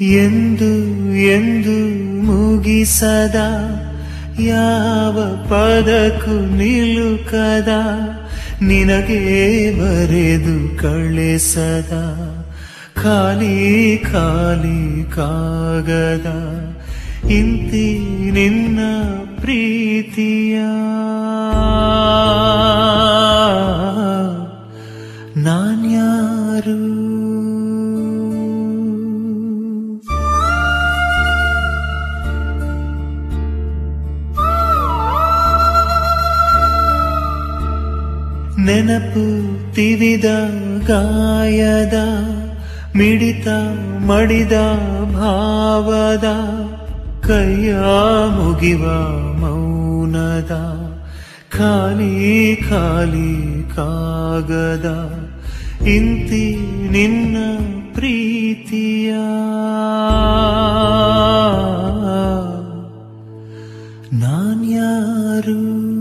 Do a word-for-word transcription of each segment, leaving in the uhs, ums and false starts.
ಎಂದು ಎಂದು ಮುಗಿಸದ ಯಾವ ಪದಕ್ಕೂ ನಿಲುಕದ ನಿನಗೆ ಬರೆದು ಕಳಿಸದ ಖಾಲಿ ಖಾಲಿ ಕಾಗದ ಇಂತಿ ನಿನ್ನ ಪ್ರೀತಿಯ ನಾನ್ಯಾರು ನೆನಪು ತಿವಿದ ಗಾಯದ ಮಿಡಿತ ಮಡಿದ ಭಾವದ ಕೈಯ ಮುಗಿವ ಮೌನದ ಖಾಲಿ ಖಾಲಿ ಕಾಗದ ಇಂತಿ ನಿನ್ನ ಪ್ರೀತಿಯ ನಾನ್ಯಾರು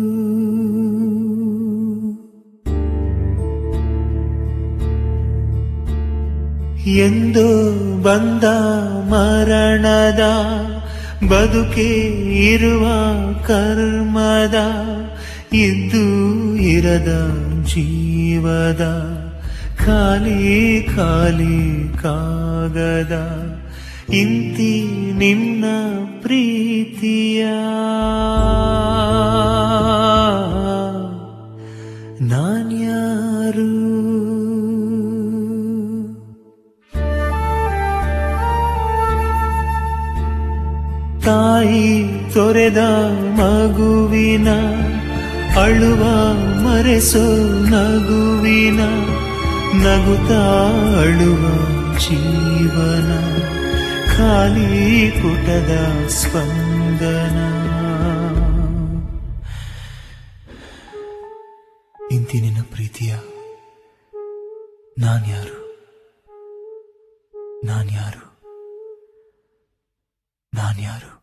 ಎಂದೋ ಬಂದ ಮರಣದ ಬದುಕೆ ಇರುವ ಕರ್ಮದ ಇದ್ದು ಇರದ ಜೀವದ ಖಾಲಿ ಖಾಲಿ ಕಾಗದ ಇಂತಿ ನಿನ್ನ ಪ್ರೀತಿಯ ನಾನ್ಯಾರು ತಾಯಿ ತೊರೆದ ಮಗುವಿನ ಅಳುವ ಮರೆಸೋ ನಗುವಿನ ನಗುತ್ತಾ ಅಳುವ ಜೀವನ ಖಾಲಿ ಪುಟದ ಸ್ಪಂದನ ಇಂತಿ ನಿನ್ನ ಪ್ರೀತಿಯ ನಾನ್ಯಾರು ನಾನ್ಯಾರು ನಾನ್ಯಾರು